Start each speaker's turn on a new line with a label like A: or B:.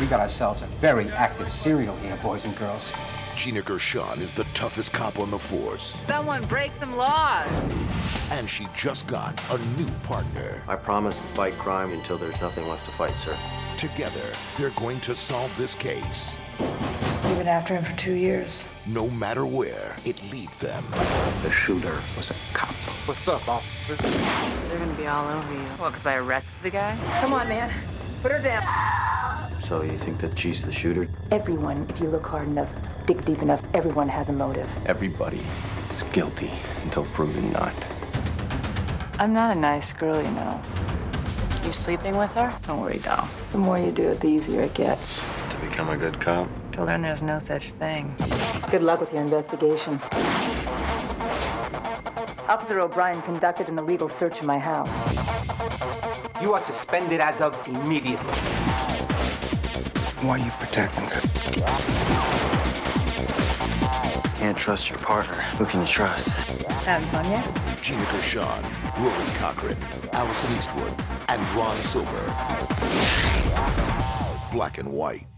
A: We got ourselves a very active serial here, boys and girls.
B: Gina Gershon is the toughest cop on the force.
C: Someone break some laws.
B: And she just got a new partner.
D: I promise to fight crime until there's nothing left to fight, sir.
B: Together, they're going to solve this case.
E: You've been after him for 2 years.
B: No matter where it leads them.
A: The shooter was a cop.
F: What's up, officer?
C: They're gonna be all over you. What, because I arrested the guy?
E: Come on, man. Put her down.
D: So you think that she's the shooter?
E: Everyone, if you look hard enough, dig deep enough, everyone has a motive.
D: Everybody is guilty until proven not.
E: I'm not a nice girl, you know.
C: You sleeping with her?
E: Don't worry, doll. The more you do it, the easier it gets.
D: To become a good cop?
C: To learn there's no such thing.
E: Good luck with your investigation. Officer O'Brien conducted an illegal search of my house.
A: You are suspended as of immediately. Why are you protecting her?
D: Can't trust your partner. Who can you trust?
E: Having fun yet?
B: Gina Gershon, Rory Cochrane, Allison Eastwood, and Ron Silver. Black and White.